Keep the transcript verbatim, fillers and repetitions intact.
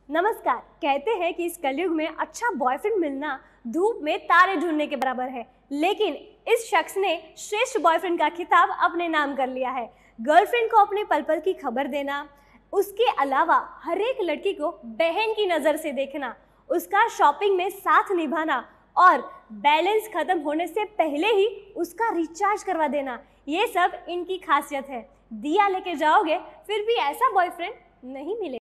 नमस्कार। कहते हैं कि इस कलयुग में अच्छा बॉयफ्रेंड मिलना धूप में तारे ढूंढने के बराबर है, लेकिन इस शख्स ने श्रेष्ठ बॉयफ्रेंड का खिताब अपने नाम कर लिया है। गर्लफ्रेंड को अपने पल पल की खबर देना, उसके अलावा हर एक लड़की को बहन की नज़र से देखना, उसका शॉपिंग में साथ निभाना और बैलेंस खत्म होने से पहले ही उसका रिचार्ज करवा देना, ये सब इनकी खासियत है। दिया लेके जाओगे फिर भी ऐसा बॉयफ्रेंड नहीं मिलेगा।